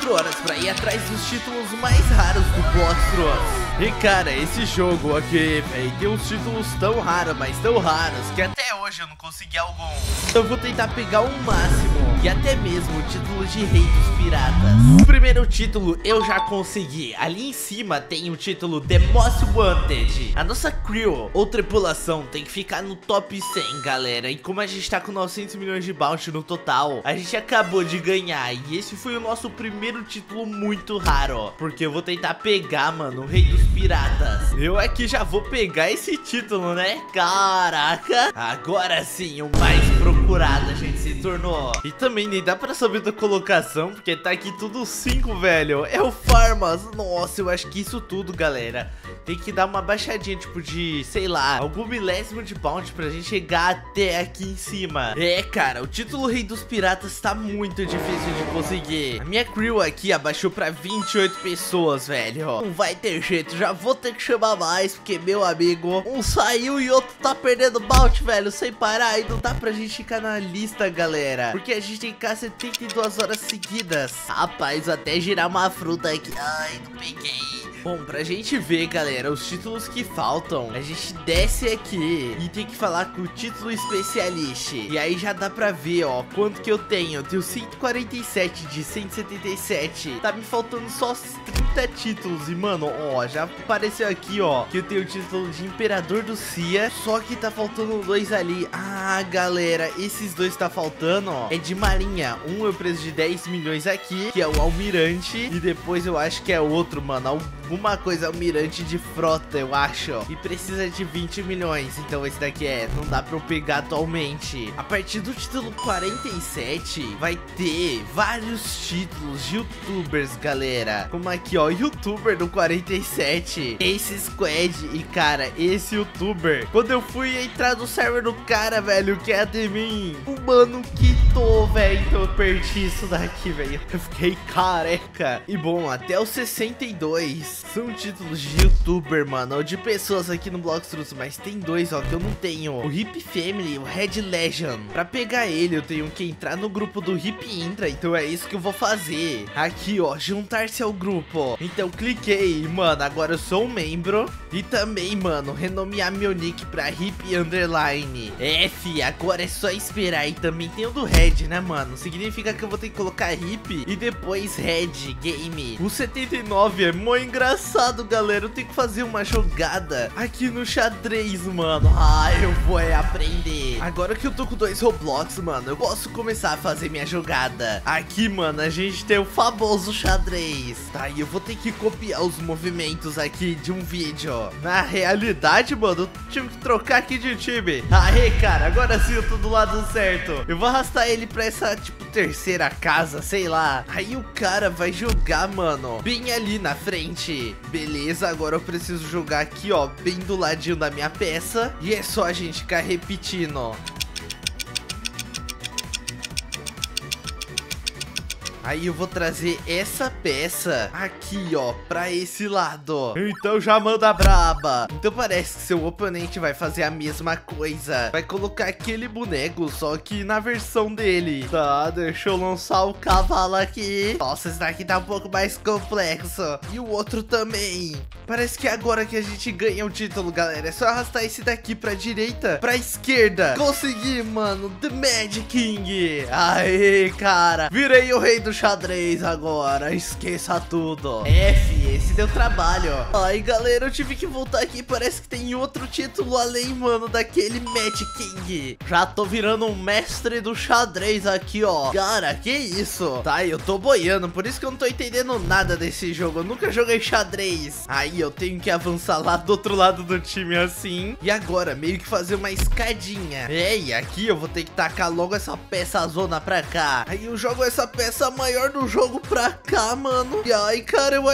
20 horas pra ir atrás dos títulos mais raros do Bloxross. E cara, esse jogo aqui, velho, tem uns títulos tão raros, mas tão raros, que até hoje eu não consegui algum. Então eu vou tentar pegar o máximo, e até mesmo o título de Rei dos Piratas. O primeiro título eu já consegui. Ali em cima tem o título The Most Wanted. A nossa crew, ou tripulação, tem que ficar no top 100, galera. E como a gente tá com 900 milhões de bounty no total, a gente acabou de ganhar. E esse foi o nosso primeiro título muito raro, porque eu vou tentar pegar, mano, o Rei dos Piratas. Eu aqui já vou pegar esse título, né? Caraca, agora sim, o mais procurado a gente se tornou. E também nem dá pra saber da colocação, porque tá aqui tudo 5, velho. É o Farmas. Nossa, eu acho que isso tudo, galera, tem que dar uma baixadinha, tipo de, sei lá, algum milésimo de bounty pra gente chegar até aqui em cima. É, cara, o título Rei dos Piratas tá muito difícil de conseguir. A minha crew aqui abaixou pra 28 pessoas, velho. Não vai ter jeito, já vou ter que chamar mais, porque, meu amigo, um saiu e outro tá perdendo bounty, velho, sem parar. E não dá pra gente ficar na lista, galera, porque a gente tem que ficar 72 horas seguidas. Rapaz, até girar uma fruta aqui. Ai, não peguei. Bom, pra gente ver, galera, os títulos que faltam, a gente desce aqui e tem que falar com o título especialista. E aí já dá pra ver, ó, quanto que eu tenho. Eu tenho 147 de 177. Tá me faltando só 30 títulos. E, mano, ó, já apareceu aqui, ó, que eu tenho o título de Imperador do Cia. Só que tá faltando dois ali. Ah, galera, esses dois tá faltando, ó, é de Marinha. Um eu preciso de 10 milhões aqui, que é o Almirante. E depois eu acho que é outro, mano, alguma coisa almirante de frota, eu acho, ó. E precisa de 20 milhões. Então esse daqui não dá pra eu pegar atualmente. A partir do título 47 vai ter vários títulos de youtubers, galera. Como aqui, ó, youtuber do 47, Ace Squad. E cara, esse youtuber, quando eu fui entrar no server do cara, velho, que é de mim, o mano quitou, velho. Então eu perdi isso daqui, velho. Eu fiquei careca. E bom, até os 62 são títulos de youtuber, mano, ou de pessoas aqui no Bloxross, mas tem dois, ó, que eu não tenho. O Hip Family, o Red Legend. Pra pegar ele, eu tenho que entrar no grupo do Hip Intra, então é isso que eu vou fazer. Aqui, ó, juntar-se ao grupo. Então cliquei, mano, agora eu sou um membro. E também, mano, renomear meu nick pra Hip Underline. F, agora é só esperar. E também tem o do Red, né, mano? Significa que eu vou ter que colocar Hip e depois Red Game. O 79 é muito engraçado, galera. Eu tenho que fazer uma jogada aqui no xadrez, mano. Ah, eu vou aprender. Agora que eu tô com 2 Roblox, mano, eu posso começar a fazer minha jogada. Aqui, mano, a gente tem o famoso xadrez. Tá, e eu vou ter que copiar os movimentos aqui de um vídeo. Na realidade, mano, eu tive que trocar aqui de time. Aê, cara, agora sim eu tô do lado certo. Eu vou arrastar ele pra essa, tipo, terceira casa, sei lá. Aí o cara vai jogar, mano, bem ali na frente. Beleza, agora eu preciso jogar aqui, ó, bem do ladinho da minha peça. E é só a gente ficar repetindo, ó. Aí eu vou trazer essa peça aqui, ó, pra esse lado. Então já manda braba. Então parece que seu oponente vai fazer a mesma coisa. Vai colocar aquele boneco, só que na versão dele. Tá, deixa eu lançar o cavalo aqui. Nossa, esse daqui tá um pouco mais complexo. E o outro também. Parece que é agora que a gente ganha o título, galera. É só arrastar esse daqui pra direita, pra esquerda. Consegui, mano, The Mad King. Aê, cara, virei o rei do xadrez agora, esqueça tudo. F, esse deu trabalho. Ai, galera, eu tive que voltar aqui. Parece que tem outro título além, mano, daquele Mad King. Já tô virando um mestre do xadrez aqui, ó. Cara, que isso? Tá, eu tô boiando, por isso que eu não tô entendendo nada desse jogo. Eu nunca joguei xadrez. Aí eu tenho que avançar lá do outro lado do time assim. E agora, meio que fazer uma escadinha. E aqui eu vou ter que tacar logo essa peça zona pra cá. Aí eu jogo essa peça maior do jogo pra cá, mano. E ai, cara, eu acho que ao invés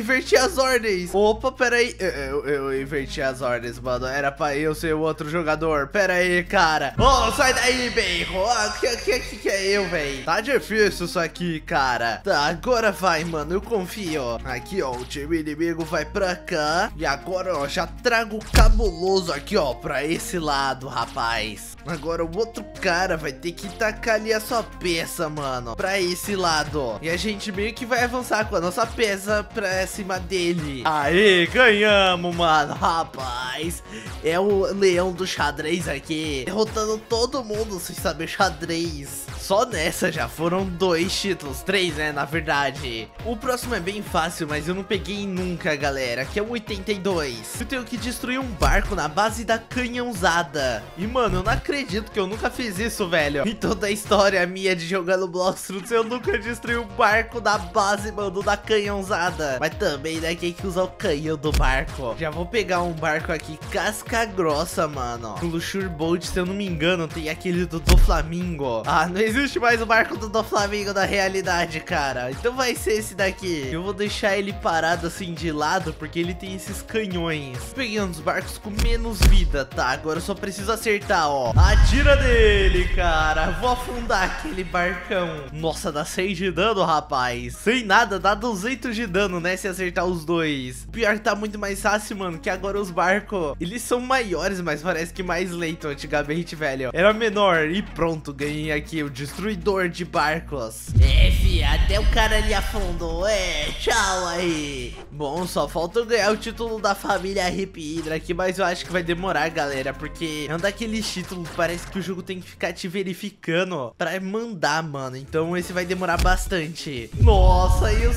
inverti as ordens. Opa, pera aí. Eu inverti as ordens, mano. Era pra eu ser o outro jogador. Pera aí, cara. Ô, sai daí, bacon. Que é eu, velho? Tá difícil isso aqui, cara. Tá, agora vai, mano. Eu confio. Aqui, ó. O time inimigo vai pra cá. E agora, ó, já trago o cabuloso aqui, ó, pra esse lado, rapaz. Agora o outro cara vai ter que tacar ali a sua peça, mano, pra esse lado. E a gente meio que vai avançar com a nossa peça pra cima dele. Aê, ganhamos, mano. Rapaz, é o leão do xadrez aqui, derrotando todo mundo sem saber xadrez. Só nessa já foram 2 títulos, 3, né, na verdade. O próximo é bem fácil, mas eu não peguei nunca, galera, que é o 82. Eu tenho que destruir um barco na base da canhãozada. E, mano, eu não acredito que eu nunca fiz isso, velho. Em toda a história minha de jogando Bloxroot, eu nunca destruí um barco da base, mano, da canhãozada. Mas também, né, quem que usa o canhão do barco? Já vou pegar um barco aqui, casca grossa, mano. O Luxure Boat, se eu não me engano, tem aquele do Doflamingo. Ah, não existe mais o barco do Doflamingo da realidade, cara. Então vai ser esse daqui. Eu vou deixar ele parado assim de lado, porque ele tem esses canhões. Peguei um dos barcos com menos vida, tá? Agora eu só preciso acertar, ó. Atira dele, cara. Vou afundar aquele barcão. Nossa, dá 6 de dano, rapaz. Sem nada, dá 200 de dano, né? Se acertar os dois. Pior que tá muito mais fácil, mano, que agora os barcos, eles são maiores, mas parece que mais lento. Antigamente, velho, era menor. E pronto, ganhei aqui o destruidor de barcos. É, fi, até o cara ali afundou. É, tchau aí. Bom, só falta eu ganhar o título da família Hip Hydra aqui, mas eu acho que vai demorar, galera, porque é um daqueles títulos que parece que o jogo tem que ficar te verificando pra mandar, mano. Então esse vai demorar bastante. Nossa, e o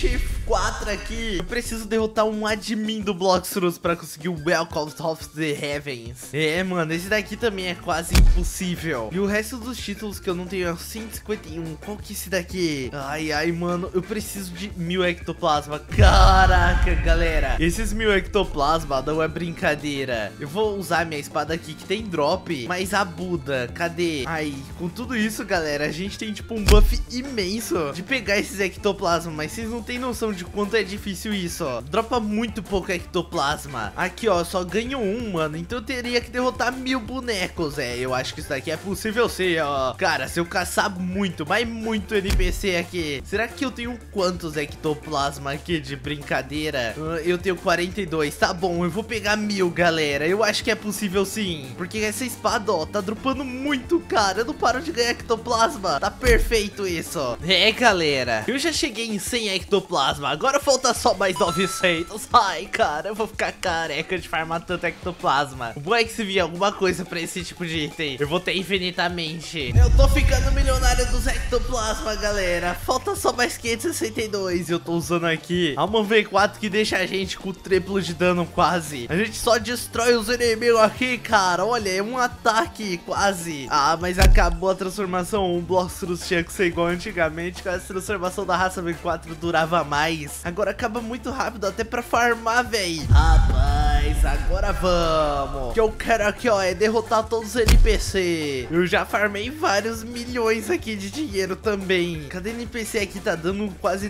104 aqui. Eu preciso derrotar um admin do Bloxroot pra conseguir o Welcome of the Heavens. É, mano, esse daqui também é quase impossível. E o resto dos títulos que eu não tenho é o 151. Qual que é esse daqui? Ai, ai, mano, eu preciso de 1000 ectoplasma. Caraca, galera, esses 1000 ectoplasma não é brincadeira. Eu vou usar minha espada aqui que tem drop, mas a Buda, cadê? Ai, com tudo isso, galera, a gente tem tipo um buff imenso de pegar esses ectoplasma, mas vocês não tem noção de quanto é difícil isso, ó. Dropa muito pouco ectoplasma. Aqui, ó, só ganho um, mano, então eu teria que derrotar 1000 bonecos. É, eu acho que isso daqui é possível ser, ó. Cara, se eu caçar muito, mas muito NPC aqui, será que eu tenho quantos ectoplasma aqui de brincadeira? Eu tenho 42, tá bom, eu vou pegar 1000, galera. Eu acho que é possível sim, porque essa espada, ó, tá dropando muito, cara. Eu não paro de ganhar ectoplasma. Tá perfeito isso. É, galera, eu já cheguei em 100 ectoplasma, agora falta só mais 900. Ai, cara, eu vou ficar careca de farmar tanto ectoplasma. O bom é que se vier alguma coisa pra esse tipo de item, eu vou ter infinitamente. Eu tô ficando milionário dos ectoplasma, galera. Falta só mais 562. Eu tô usando aqui a uma V4 que deixa a gente com o triplo de dano quase. A gente só destrói os inimigos aqui, cara. Olha, é um ataque quase. Ah, mas acabou a transformação. O Bloxroot tinha que ser igual antigamente, que a transformação da raça V4 durava mais. Agora acaba muito rápido, até pra farmar, véi. Rapaz, agora vamos. O que eu quero aqui, ó, é derrotar todos os NPC. Eu já farmei vários milhões aqui de dinheiro também. Cada NPC aqui tá dando quase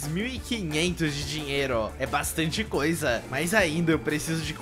2.500 de dinheiro, ó. É bastante coisa. Mas ainda eu preciso de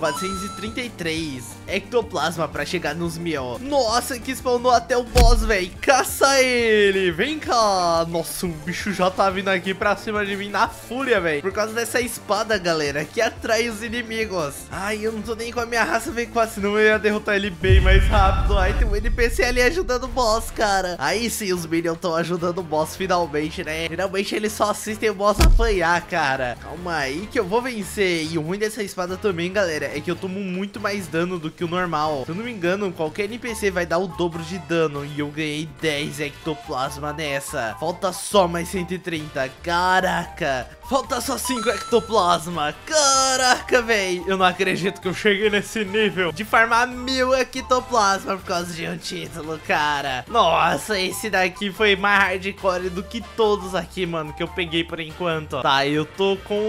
433 ectoplasma pra chegar nos 1000. Nossa, que spawnou até o boss, velho. Caça ele. Vem cá. Nossa, o bicho já tá vindo aqui pra cima de mim na fúria, velho. Por causa dessa espada, galera, que atrai os inimigos. Ai, eu não tô nem com a minha raça V4, senão eu ia derrotar ele bem mais rápido. Ai, tem um NPC ali ajudando o boss, cara. Aí sim, os minions estão ajudando o boss finalmente, né? Finalmente eles só assistem o boss apanhar, cara. Calma aí que eu vou vencer. E o ruim dessa espada também, galera, é que eu tomo muito mais dano do que o normal. Se eu não me engano, qualquer NPC vai dar o dobro de dano. E eu ganhei 10 ectoplasma nessa. Falta só mais 130. Caraca. Falta só 5 ectoplasma. Caraca, velho. Eu não acredito acredito que eu cheguei nesse nível de farmar 1000 ectoplasma por causa de um título, cara. Nossa, esse daqui foi mais hardcore do que todos aqui, mano, que eu peguei por enquanto. Tá, eu tô com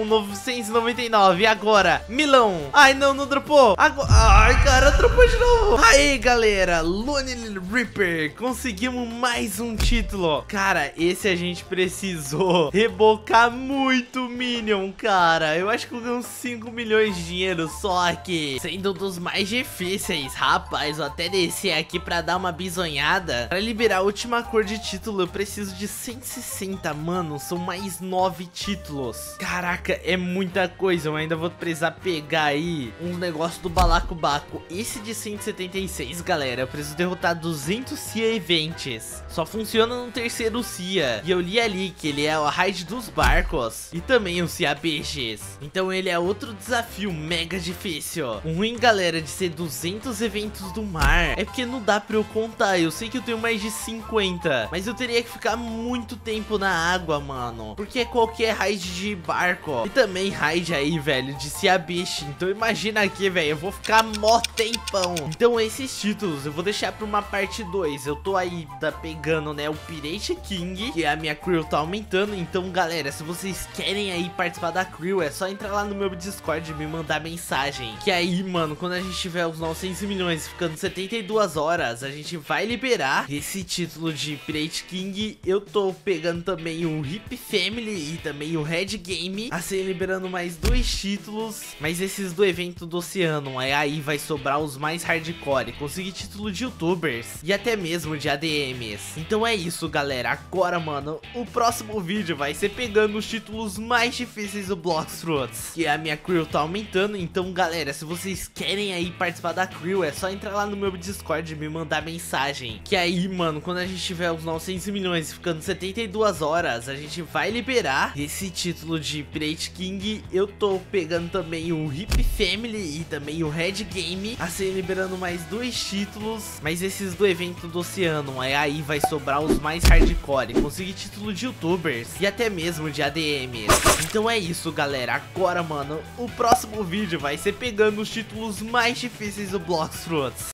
999. E agora? Milão. Ai, não dropou. Agora... Ai, cara, dropou de novo. Aí, galera, Lonely Reaper. Conseguimos mais um título. Cara, esse a gente precisou rebocar muito Minion, cara. Eu acho que eu ganhei uns 5 milhões de dinheiro só aqui, sendo um dos mais difíceis. Rapaz, vou até descer aqui pra dar uma bisonhada. Pra liberar a última cor de título, eu preciso de 160, mano. São mais 9 títulos. Caraca, é muita coisa. Eu ainda vou precisar pegar aí um negócio do Balacobaco. Esse de 176, galera, eu preciso derrotar 200 Cia Events. Só funciona no terceiro Cia. E eu li ali que ele é o raid dos barcos e também o Cia BGs. Então ele é outro desafio mega difícil. O ruim, galera, de ser 200 eventos do mar é porque não dá pra eu contar. Eu sei que eu tenho mais de 50, mas eu teria que ficar muito tempo na água, mano, porque é qualquer raid de barco e também raid aí, velho, de Cia Bish. Então imagina aqui, velho, eu vou ficar mó tempão. Então esses títulos eu vou deixar pra uma parte 2. Eu tô aí pegando, né, o Pirate King, que a minha crew tá aumentando. Então, galera, se vocês querem aí participar da crew, é só entrar lá no meu Discord e me mandar mensagem. Que aí, mano, quando a gente tiver os 900 milhões ficando 72 horas, a gente vai liberar esse título de Pirate King. Eu tô pegando também o Hip Family e também o Red Game, assim, liberando mais 2 títulos. Mas esses do evento do oceano, aí vai sobrar os mais hardcore, conseguir título de youtubers e até mesmo de ADMs. Então é isso, galera. Agora, mano, o próximo vídeo vai ser pegando os títulos mais difíceis do Blox Fruits, que a minha crew tá aumentando. Então, galera, se vocês querem aí participar da crew, é só entrar lá no meu Discord e me mandar mensagem. Que aí, mano, quando a gente tiver os 900 milhões ficando 72 horas, a gente vai liberar esse título de Pirate King. Eu tô pegando também o Hip Family e também o Red Game, assim, liberando mais 2 títulos. Mas esses do evento do oceano, aí vai sobrar os mais hardcore, conseguir título de youtubers e até mesmo de ADMs. Então é isso, galera. Agora, mano, o próximo vídeo vai ser pegando os títulos mais difíceis do Blox Fruits.